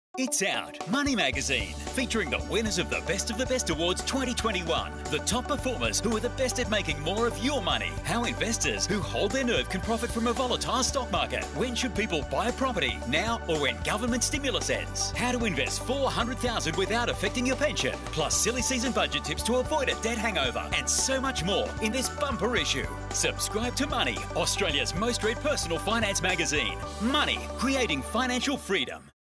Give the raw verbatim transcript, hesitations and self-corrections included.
It's out, Money Magazine, featuring the winners of the Best of the Best Awards twenty twenty-one. The top performers who are the best at making more of your money. How investors who hold their nerve can profit from a volatile stock market. When should people buy a property, now or when government stimulus ends? How to invest four hundred thousand dollars without affecting your pension. Plus silly season budget tips to avoid a debt hangover. And so much more in this bumper issue. Subscribe to Money, Australia's most read personal finance magazine. Money, creating financial freedom.